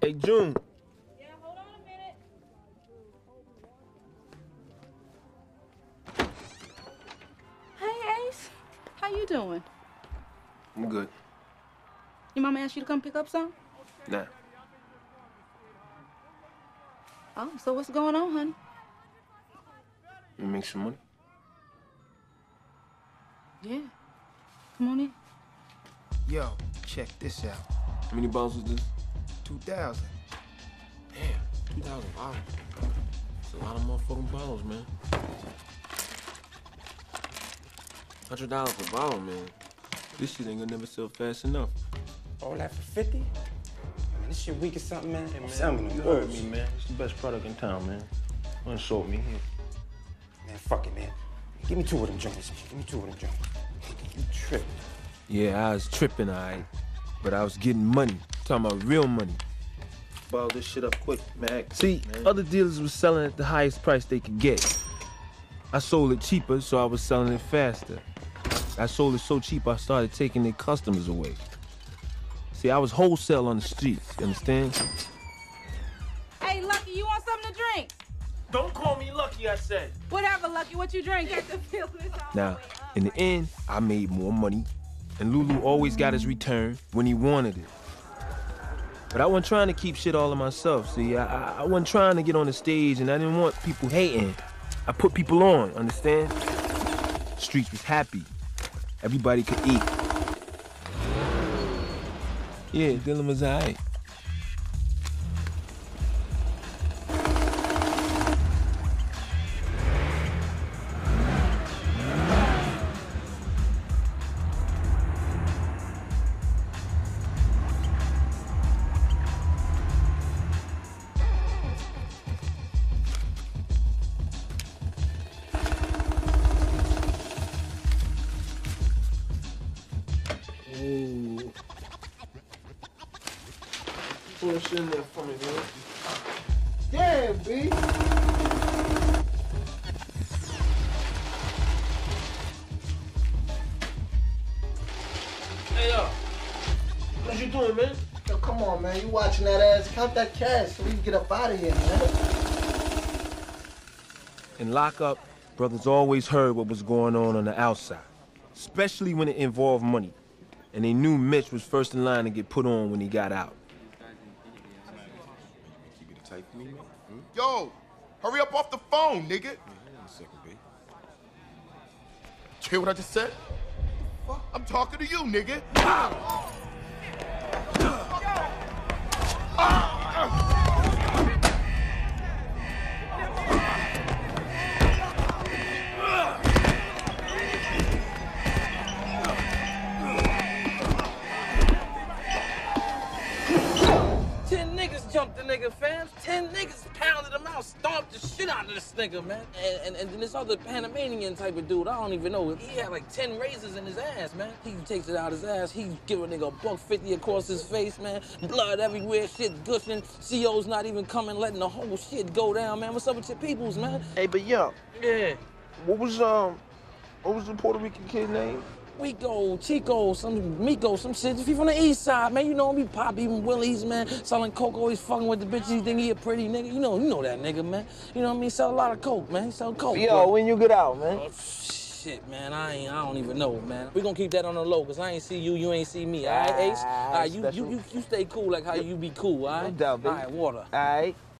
Hey, June. Yeah, hold on a minute. Hey, Ace. How you doing? I'm good. Your mama asked you to come pick up some? Nah. Oh, so what's going on, honey? You make some money? Yeah. Come on in. Yo, check this out. How many bottles was this? 2,000. Damn, 2,000 bottles. That's a lot of motherfucking bottles, man. $100 per bottle, man. This shit ain't gonna never sell fast enough. All that for 50? I mean, this shit weak or something, man. Hey, man, Sell me you no heard words. me, man. It's the best product in town, man. Don't insult me here. Man, fuck it, man. Give me 2 of them joints. Give me 2 of them joints. You tripping. Yeah, I was tripping, all right. But I was getting money. Talking about real money. Bottle this shit up quick, man. See, other dealers was selling at the highest price they could get. I sold it cheaper, so I was selling it faster. I sold it so cheap, I started taking their customers away. See, I was wholesale on the streets, you understand? Hey, Lucky, you want something to drink? Don't call me Lucky, I said. Whatever, Lucky, what you drink? Now, in the end, I made more money, and Lulu always got his return when he wanted it. But I wasn't trying to keep shit all to myself, see? I wasn't trying to get on the stage, and I didn't want people hating. I put people on, understand? Streets was happy. Everybody could eat. Yeah, Dylan was all right. Ooh. Pull that shit in there for me, man. Damn, B. Hey, yo. What you doing, man? Yo, come on, man. You watching that ass. Count that cash so we can get up out of here, man. In lockup, brothers always heard what was going on the outside, especially when it involved money. And they knew Mitch was first in line to get put on when he got out. Yo, hurry up off the phone, nigga. Hang on a second, B. You hear what I just said? Fuck, I'm talking to you, nigga. Jumped the nigga, fam. 10 niggas pounded him out, stomped the shit out of this nigga, man. And then this other Panamanian type of dude, I don't even know. He had like 10 razors in his ass, man. He takes it out his ass. He give a nigga $150 across his face, man. Blood everywhere, shit gushing. CO's not even coming, letting the whole shit go down, man. What's up with your peoples, man? Hey, but yo, Yeah. what was the Puerto Rican kid's name? Rico, Chico, some Miko, some shit. If he from the east side, man, you know him, he pop even Willie's, man. Selling coke, always fucking with the bitches. He think he a pretty nigga. You know that nigga, man. You know what I mean? Sell a lot of coke, man. He sell coke. Yo, bro. when you get out, man? Oh, shit, man. I don't even know, man. We gonna keep that on the low, cause I ain't see you, you ain't see me. All right, Ace? All right, you stay cool like how you be cool, all right? No doubt, baby. All right, water. All right.